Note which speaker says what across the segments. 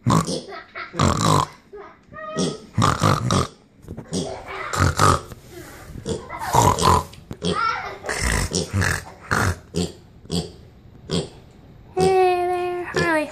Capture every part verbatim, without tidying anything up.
Speaker 1: there, Harley.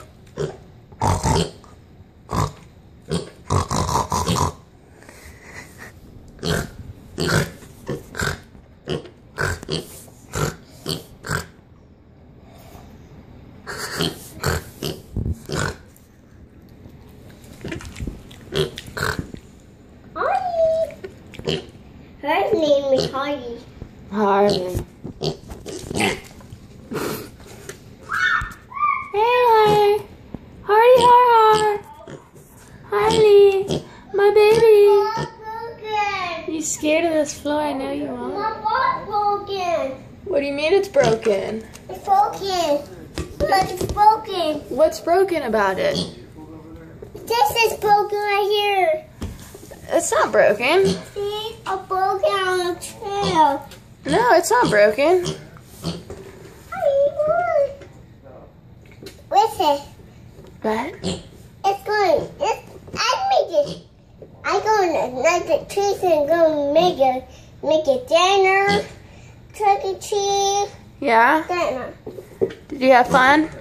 Speaker 2: Her name is Harley.
Speaker 1: Harley. Hey, Harley. Harley, har, har. Harley, my baby.
Speaker 2: Broken.
Speaker 1: You scared of this floor? I know you are.
Speaker 2: My ball's broken.
Speaker 1: What do you mean it's broken?
Speaker 2: It's broken. Look, it's broken.
Speaker 1: What's broken about it?
Speaker 2: This is broken right here.
Speaker 1: It's not broken.
Speaker 2: See, a broken on the trail.
Speaker 1: No, it's not broken.
Speaker 2: What's it?
Speaker 1: What?
Speaker 2: It's going. It's. I make it. I go like the trees and go make it. Make it dinner. Turkey cheese.
Speaker 1: Yeah?
Speaker 2: Dinner.
Speaker 1: Did you have fun?